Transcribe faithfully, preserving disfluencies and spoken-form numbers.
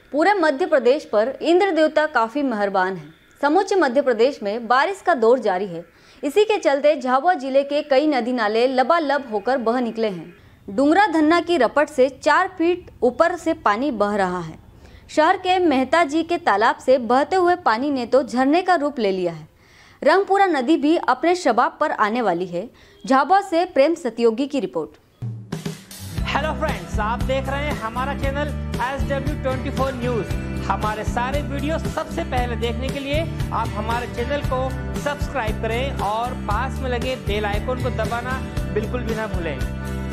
पूरे मध्य प्रदेश पर इंद्र देवता काफी मेहरबान है। समूचे मध्य प्रदेश में बारिश का दौर जारी है। इसी के चलते झाबुआ जिले के कई नदी नाले लबालब होकर बह निकले हैं। डुंगरा धन्ना की रपट से चार फीट ऊपर से पानी बह रहा है। शहर के मेहता जी के तालाब से बहते हुए पानी ने तो झरने का रूप ले लिया है। रंगपुरा नदी भी अपने शबाब पर आने वाली है। झाबुआ से प्रेम सतयोगी की रिपोर्ट। हेलो फ्रेंड्स, आप देख रहे हैं हमारा channel S W twenty four news. हमारे सारे वीडियो सबसे पहले देखने के लिए आप हमारे चैनल को सब्सक्राइब करें और पास में लगे बेल आइकन को दबाना बिल्कुल भी ना भूलें।